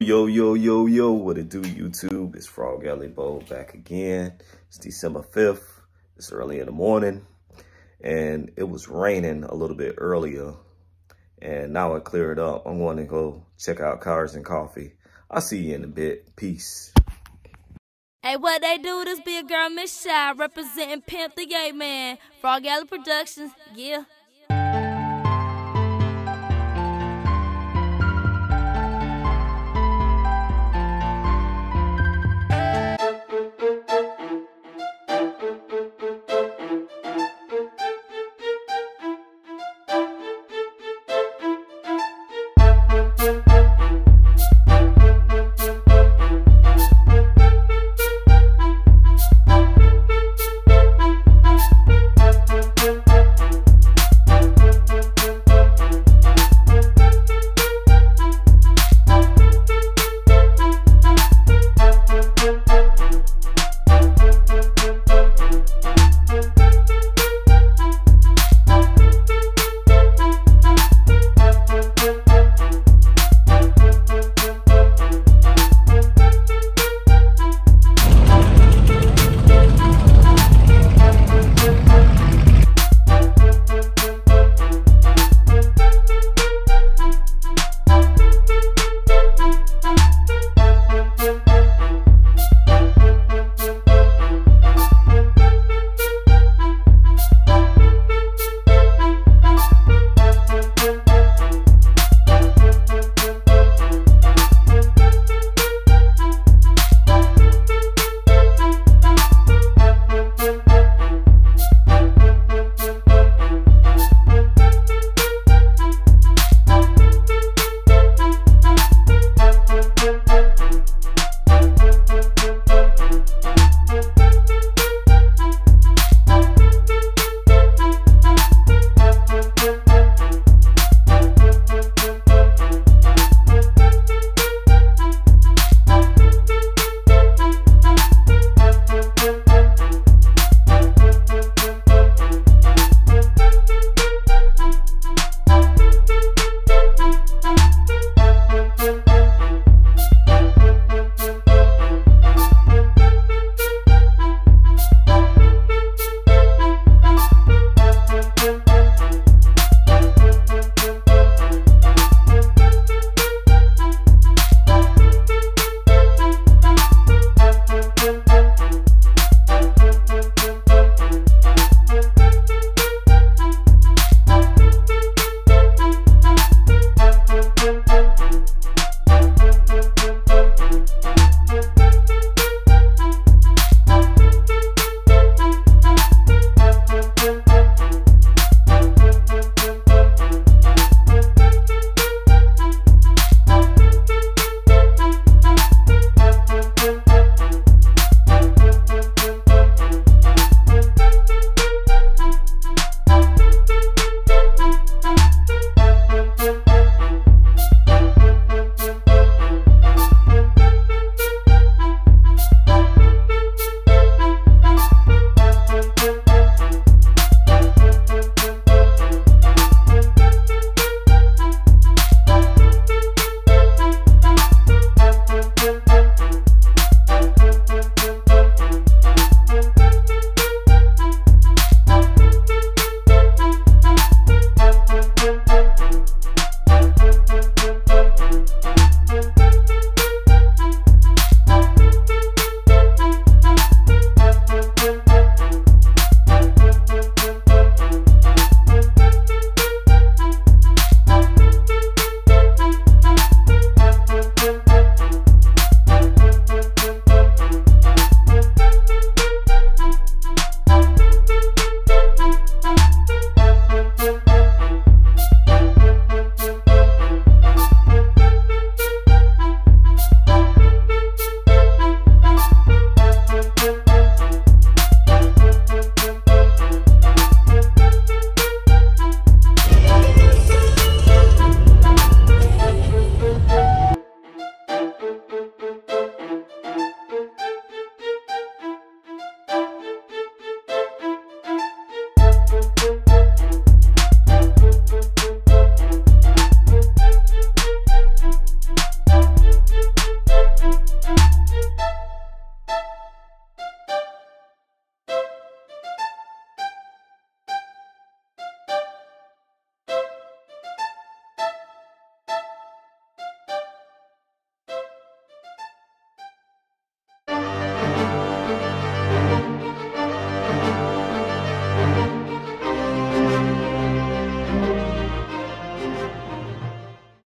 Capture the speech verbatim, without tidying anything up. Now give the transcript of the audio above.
Yo, yo, yo, yo, what it do, YouTube? It's Frogalleybo back again. It's December fifth. It's early in the morning. And it was raining a little bit earlier. And now it cleared up. I'm going to go check out Cars and Coffee. I'll see you in a bit. Peace. Hey, what they do? This big girl Miss Shy representing Pimp the Gay Man. FrogAlleyProductions, yeah.